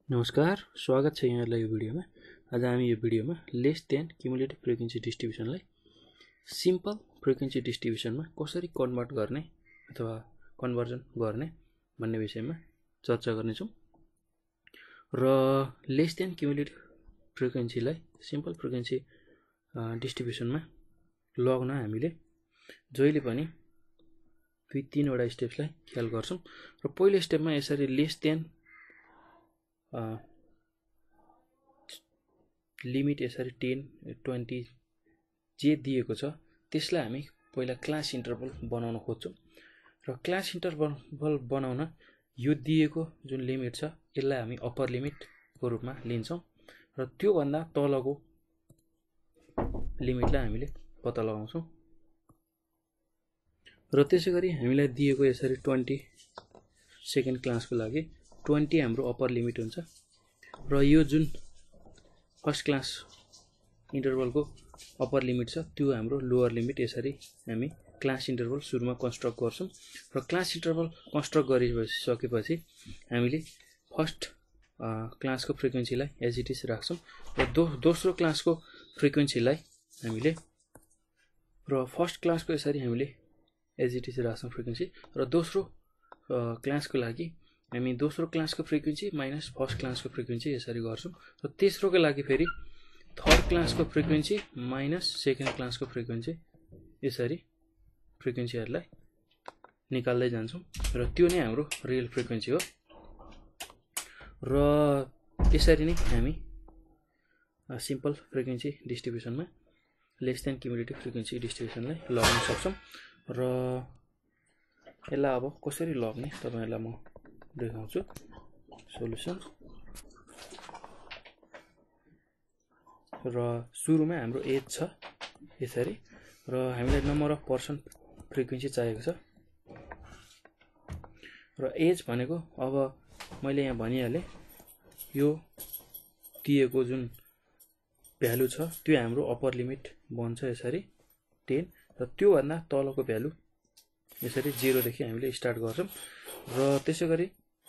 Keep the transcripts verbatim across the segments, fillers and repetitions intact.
नमस्कार, स्वागत छ यहाँलाई यो भिडियोमा। आज हामी यो भिडियोमा लेस देन क्युमुलेटिभ फ्रिक्वेन्सी डिस्ट्रिब्युसनलाई सिम्पल फ्रिक्वेन्सी डिस्ट्रिब्युसनमा कसरी कन्भर्ट गर्ने अथवा कन्भर्जन गर्ने भन्ने विषयमा चर्चा गर्नेछौँ। र लेस देन क्युमुलेटिभ फ्रिक्वेन्सीलाई सिम्पल फ्रिक्वेन्सी डिस्ट्रिब्युसनमा लग्न हामीले जहिले पनि दुई तीनवटा स्टेप्सलाई ख्याल गर्छौँ। र पहिलो स्टेपमा यसरी लेस देन लिमिट यसरी टेन ट्वेन्टी जे दिएको छ त्यसलाई हामी पहिला क्लास इन्टरभल बनाउन खोज्छौँ। र क्लास इन्टरभल बनाउन यो दिएको जुन लिमिट छ यसलाई हामी अप्पर लिमिटको रूपमा लिन्छौँ र त्योभन्दा तलको लिमिटलाई हामीले पत्ता लगाउँछौँ। र त्यसै गरी हामीलाई दिएको यसरी ट्वेन्टी सेकेन्ड क्लासको लागि ट्वेन्टी हाम्रो अप्पर लिमिट हुन्छ र यो जुन फर्स्ट क्लास इन्टरभलको अप्पर लिमिट छ त्यो हाम्रो लोअर लिमिट। यसरी हामी क्लास इन्टरभल सुरुमा कन्स्ट्रक्ट गर्छौँ र क्लास इन्टरभल कन्स्ट्रक्ट गरिसकेपछि हामीले फर्स्ट क्लासको फ्रिक्वेन्सीलाई एज इट इज राख्छौँ र दो दोस्रो क्लासको फ्रिक्वेन्सीलाई हामीले र फर्स्ट क्लासको यसरी हामीले एज इट इज राख्छौँ फ्रिक्वेन्सी र दोस्रो क्लासको लागि हामी दोस्रो क्लासको फ्रिक्वेन्सी माइनस फर्स्ट क्लासको फ्रिक्वेन्सी यसरी गर्छौँ र तेस्रोको लागि फेरि थर्ड क्लासको फ्रिक्वेन्सी माइनस सेकेन्ड क्लासको फ्रिक्वेन्सी यसरी फ्रिक्वेन्सीहरूलाई निकाल्दै जान्छौँ र त्यो नै हाम्रो रियल फ्रिक्वेन्सी हो। र यसरी नै हामी सिम्पल फ्रिक्वेन्सी डिस्ट्रिब्युसनमा लेस देन क्युमुलेटिभ फ्रिक्वेन्सी डिस्ट्रिब्युसनलाई लगाउन सक्छौँ। र यसलाई अब कसरी लग्ने तपाईँहरूलाई म देखाउँछु सोलुसन। र सुरुमा हाम्रो एज छ यसरी र हामीलाई नम्बर अफ पर्सन फ्रिक्वेन्सी चाहिएको छ र एज भनेको अब मैले यहाँ भनिहालेँ यो दिएको जुन भ्यालु छ त्यो हाम्रो अप्पर लिमिट बन्छ यसरी टेन र त्योभन्दा तलको भ्यालु यसरी जेरोदेखि हामीले स्टार्ट गर्छौँ। र त्यसै गरी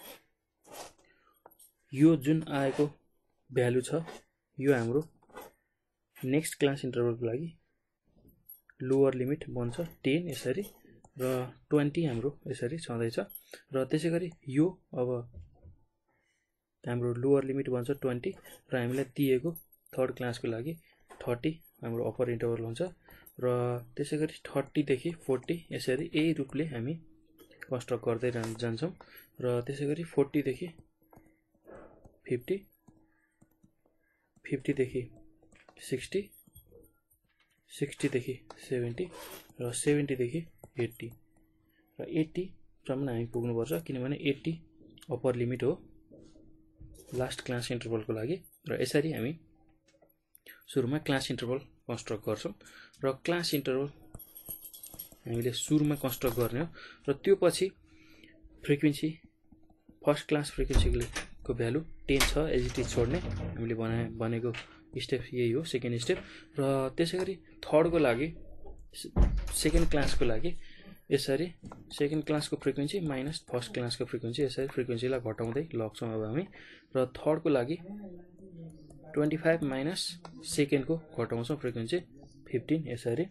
यो जुन आएको भ्यालु छ यो हाम्रो नेक्स्ट क्लास इन्टरभलको लागि लोअर लिमिट बन्छ टेन यसरी र ट्वेन्टी हाम्रो यसरी छँदैछ। र त्यसै गरी यो अब हाम्रो लोअर लिमिट बन्छ ट्वेन्टी र हामीलाई दिएको थर्ड क्लासको लागि थर्टी हाम्रो अप्पर इन्टरभल हुन्छ र त्यसै गरी थर्टीदेखि फोर्टी यसरी यही रूपले हामी कन्स्ट्रक्ट गर्दै जान्छौँ। र त्यसै गरी फोर्टीदेखि फिफ्टी फिफ्टीदेखि सिक्सटी सिक्सटीदेखि सेभेन्टी र सेभेन्टीदेखि एट्टी र एट्टीसम्म हामी पुग्नुपर्छ किनभने एट्टी अप्पर लिमिट हो लास्ट क्लास इन्टरभलको लागि। र यसरी हामी सुरुमा क्लास इन्टरभल कन्स्ट्रक्ट गर्छौँ र क्लास इन्टरभल हामीले सुरुमा कन्स्ट्रक्ट गर्ने हो र त्यो पछि फ्रिक्वेन्सी फर्स्ट क्लास फ्रिक्वेन्सीको भ्यालु टेन छ एज इट इज छोड्ने हामीले बना भनेको स्टेप यही हो सेकेन्ड स्टेप। र त्यसै गरी थर्डको लागि सेकेन्ड क्लासको लागि यसरी सेकेन्ड क्लासको फ्रिक्वेन्सी माइनस फर्स्ट क्लासको फ्रिक्वेन्सी यसरी फ्रिक्वेन्सीलाई घटाउँदै लग्छौँ अब हामी। र थर्डको लागि ट्वेन्टी फाइभ माइनस सेकेन्डको घटाउँछौँ फ्रिक्वेन्सी फिफ्टिन यसरी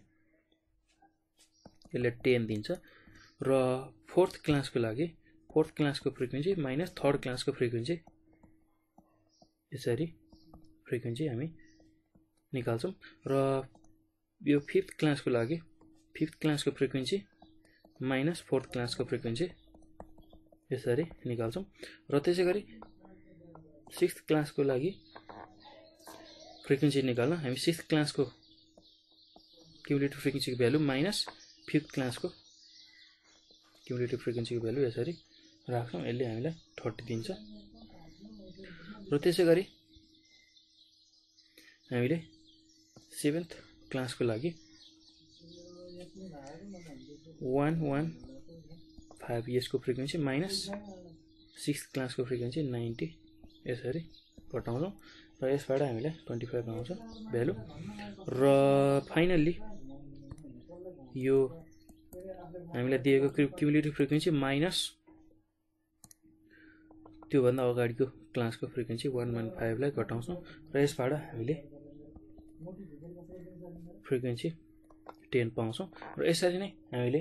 यसले टेन दिन्छ। र फोर्थ क्लासको लागि फोर्थ क्लासको फ्रिक्वेन्सी माइनस थर्ड क्लासको फ्रिक्वेन्सी यसरी फ्रिक्वेन्सी हामी निकाल्छौँ। र यो फिफ्थ क्लासको लागि फिफ्थ क्लासको फ्रिक्वेन्सी माइनस फोर्थ क्लासको फ्रिक्वेन्सी यसरी निकाल्छौँ। र त्यसै गरी सिक्स्थ क्लासको लागि फ्रिक्वेन्सी निकाल्न हामी सिक्स्थ क्लासको क्युमुलेटिभ फ्रिक्वेन्सीको भ्यालु माइनस फिफ्थ क्लासको क्युमुलेटिभ फ्रिक्वेन्सीको भ्यालु यसरी राख्छौँ यसले हामीलाई थर्टी दिन्छ। र त्यसै गरी हामीले सेभेन्थ क्लासको लागि वान वान फाइभ यसको फ्रिक्वेन्सी माइनस सिक्स्थ क्लासको फ्रिक्वेन्सी नाइन्टी यसरी घटाउँछौँ र यसबाट हामीलाई ट्वेन्टी फाइभ आउँछ भ्यालु। र फाइनल्ली यो हामीलाई दिएको क्युमुलेटिभ फ्रिक्वेन्सी माइनस त्योभन्दा अगाडिको क्लासको फ्रिक्वेन्सी वान पोइन्ट फाइभलाई घटाउँछौँ र यसबाट हामीले फ्रिक्वेन्सी टेन पाउँछौँ र यसरी नै हामीले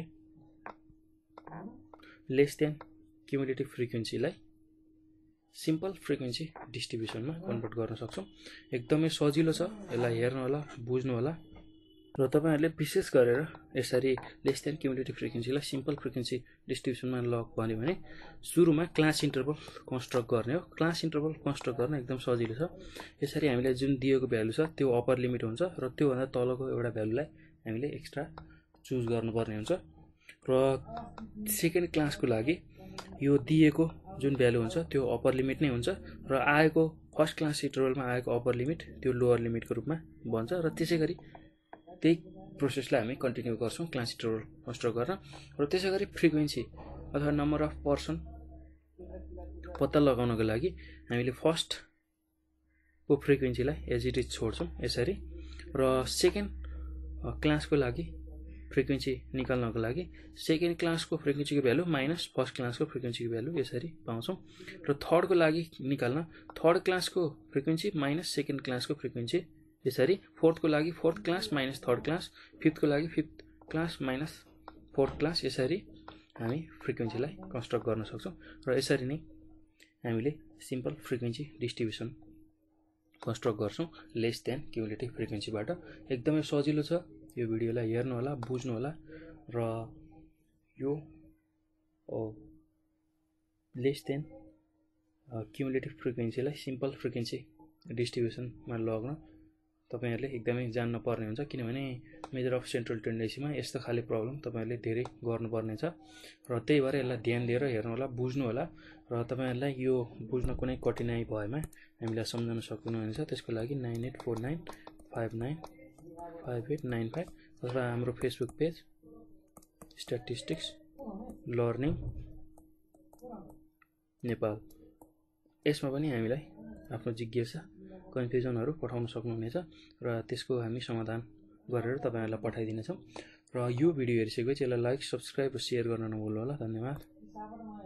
लेस देन क्युमुलेटिभ फ्रिक्वेन्सीलाई सिम्पल फ्रिक्वेन्सी डिस्ट्रिब्युसनमा कन्भर्ट गर्न सक्छौँ। एकदमै सजिलो छ, यसलाई हेर्नु होला, बुझ्नु होला र तपाईहरुले विशेष गरेर यसरी लेस देन क्युमुलेटिभ फ्रिक्वेन्सीलाई सिम्पल फ्रिक्वेन्सी डिस्ट्रिब्युसनमा लग भन्यो भने सुरुमा क्लास इन्टरभल कन्स्ट्रक्ट गर्ने हो। क्लास इन्टरभल कन्स्ट्रक्ट गर्न एकदम सजिलो छ। यसरी हामीले जुन दिएको भ्यालु छ त्यो अप्पर लिमिट हुन्छ र त्यो भन्दा तलको एउटा भ्यालुलाई हामीले एक्स्ट्रा चुज गर्नुपर्ने हुन्छ र सेकेन्ड क्लासको लागि यो दिएको जुन भ्यालु हुन्छ त्यो अप्पर लिमिट नै हुन्छ र आएको फर्स्ट क्लास इन्टरभलमा आएको अप्पर लिमिट त्यो लोअर लिमिटको रूपमा बन्छ र त्यसैगरी त्यही प्रोसेसलाई हामी कन्टिन्यू गर्छौं क्लास इन्टरभल कन्स्ट्रक्ट गर्न र त्यसैगरी फ्रिक्वेन्सी अथवा नम्बर अफ पर्सन पत्ता लगाउनको लागि हामीले फर्स्ट को फ्रिक्वेन्सीलाई एज इट इज छोड्छौं यसरी र सेकेन्ड क्लासको लागि फ्रिक्वेन्सी निकाल्नको लागि सेकेन्ड क्लासको फ्रिक्वेन्सीको भ्यालु माइनस फर्स्ट क्लासको फ्रिक्वेन्सीको भ्यालु यसरी पाउँछौं र थर्डको लागि निकाल्न थर्ड क्लासको फ्रिक्वेन्सी माइनस सेकेन्ड क्लासको फ्रिक्वेन्सी यसरी, फोर्थको लागि fourth class minus third class, फिफ्थको लागि fifth class minus fourth class यसरी हामी फ्रिक्वेन्सीलाई कन्स्ट्रक्ट गर्न सक्छौं र यसरी नै हामीले सिम्पल फ्रिक्वेन्सी डिस्ट्रिब्युसन कन्स्ट्रक्ट गर्छौं लेस देन क्युमुलेटिभ फ्रिक्वेन्सीबाट। एकदमै सजिलो छ। यो भिडियोलाई हेर्नु होला, बुझ्नु होला र यो लेस देन क्युमुलेटिभ फ्रिक्वेन्सीलाई सिम्पल फ्रिक्वेन्सी डिस्ट्रिब्युसनमा लग्न तपाईहरुले एकदमै जान्न पर्ने हुन्छ किनभने मेजर अफ सेन्ट्रल टेन्डेन्सीमा यस्तो खाले प्रब्लम तपाईहरुले धेरै गर्नुपर्ने छ र त्यही भएर यसलाई ध्यान दिएर हेर्नु होला, बुझ्नु होला र तपाईहरुलाई यो बुझ्न कुनै कठिनाइ भएमा हामीलाई सम्झाउन सक्नुहुनेछ। त्यसको लागि nine eight four nine five nine five eight nine five अथवा हाम्रो Facebook page statistics learning Nepal यसमा पनि हामीलाई आफ्नो जिज्ञासा कन्फ्युजनहरु पठाउन सक्नुहुनेछ र त्यसको हामी समाधान गरेर तपाईहरुलाई पठाइदिनेछौं र यो भिडियो हेरिसकेपछि यसलाई लाइक, सब्स्क्राइब र शेयर गर्न नभुल्नु होला। धन्यवाद।